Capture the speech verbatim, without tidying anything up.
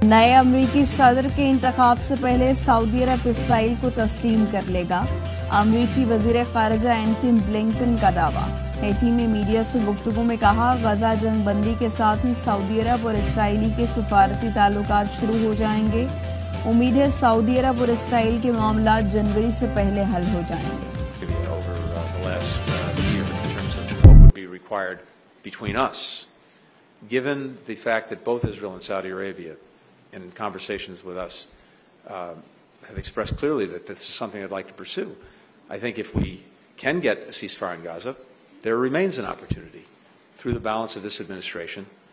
नए अमरीकी सदर के इंतखाब से पहले सऊदी अरब इसराइल को तस्लीम कर लेगा। अमरीकी वजीर खारजा एंटनी ब्लिंकन का दावा। हेटी में मीडिया से गुफ्तगू में कहा, गजा जंग बंदी के साथ ही सऊदी अरब और इसराइली के सफारती ताल्लुकात शुरू हो जाएंगे। उम्मीद है सऊदी अरब और इसराइल के मामला जनवरी से पहले हल हो जाएंगे। Between us, given the fact that both Israel and Saudi Arabia, in conversations with us, uh, have expressed clearly that this is something they'd like to pursue, I think if we can get a ceasefire in Gaza, there remains an opportunity through the balance of this administration